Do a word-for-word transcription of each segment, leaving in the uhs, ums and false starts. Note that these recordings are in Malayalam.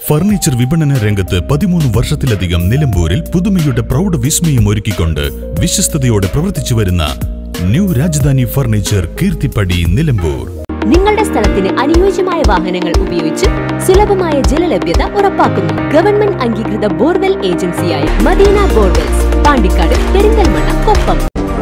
ഫർണിച്ചർ വിപണന രംഗത്ത് പതിമൂന്ന് വർഷത്തിലധികം നിലമ്പൂരിൽ പുതുമയുടെ പ്രൗഢ വിസ്മയം ഒരുക്കിക്കൊണ്ട് വിശ്വസ്തയോടെ പ്രവർത്തിച്ചു വരുന്ന ന്യൂ രാജധാനി ഫർണിച്ചർ കീർത്തിപ്പടി നിലമ്പൂർ. നിങ്ങളുടെ സ്ഥലത്തിന് അനുയോജ്യമായ വാഹനങ്ങൾ ഉപയോഗിച്ച് സുലഭമായ ജലലഭ്യത ഉറപ്പാക്കുന്നു. ഗവൺമെന്റ് അംഗീകൃത ബോർവെൽ ഏജൻസിയായ മദീന ബോർവെൽസ്, പാണ്ടിക്കാട്, പെരിന്തൽമണ്ണ, കൊപ്പം.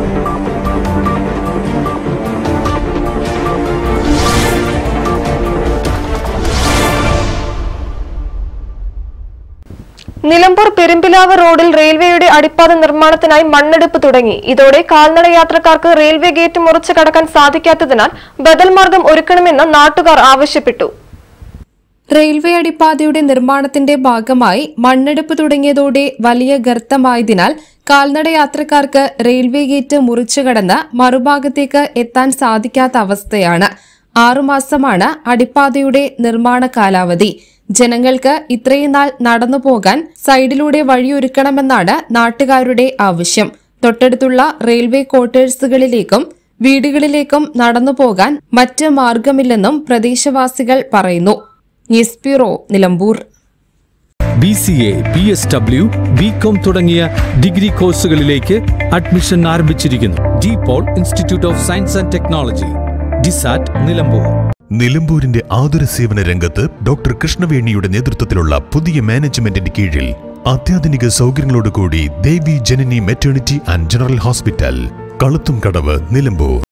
നിലമ്പൂർ പെരുമ്പിലാവ് റോഡിൽ റെയിൽവേയുടെ അടിപ്പാത നിർമ്മാണത്തിനായി മണ്ണെടുപ്പ് തുടങ്ങി. ഇതോടെ കാൽനട യാത്രക്കാർക്ക് റെയിൽവേ ഗേറ്റ് മുറിച്ചു കടക്കാൻ സാധിക്കാത്തതിനാൽ ബദൽ മാർഗം ഒരുക്കണമെന്ന് നാട്ടുകാർ ആവശ്യപ്പെട്ടു. റെയിൽവേ അടിപ്പാതയുടെ നിർമ്മാണത്തിന്റെ ഭാഗമായി മണ്ണെടുപ്പ് തുടങ്ങിയതോടെ വലിയ ഗർത്തമായതിനാൽ കാൽനട യാത്രക്കാർക്ക് റെയിൽവേ ഗേറ്റ് മുറിച്ചു കടന്ന് മറുഭാഗത്തേക്ക് എത്താൻ സാധിക്കാത്ത അവസ്ഥയാണ്. ആറുമാസമാണ് അടിപ്പാതയുടെ നിർമ്മാണ കാലാവധി. ജനങ്ങൾക്ക് ഇത്രയും നാൾ നടന്നുപോകാൻ സൈഡിലൂടെ വഴിയൊരുക്കണമെന്നാണ് നാട്ടുകാരുടെ ആവശ്യം. തൊട്ടടുത്തുള്ള റെയിൽവേ ക്വാർട്ടേഴ്സുകളിലേക്കും വീടുകളിലേക്കും നടന്നുപോകാൻ മറ്റ് മാർഗമില്ലെന്നും പ്രദേശവാസികൾ പറയുന്നു. News bureau, Nilambur. B C A, B S W, B com തുടങ്ങിയ ഡിഗ്രി കോഴ്സുകളിലേക്ക് അഡ്മിഷൻ ആരംഭിച്ചിരിക്കുന്നു. De Paul institute of science and technology, DISAT, Nilambur. നിലമ്പൂരിന്റെ ആതുര സേവന രംഗത്ത് ഡോക്ടർ കൃഷ്ണവേണിയുടെ നേതൃത്വത്തിലുള്ള പുതിയ മാനേജ്മെന്റിന്റെ കീഴിൽ അത്യാധുനിക സൗകര്യങ്ങളോടുകൂടി Devi Janani maternity and general hospital, Kaluthumkadavu, Nilambur.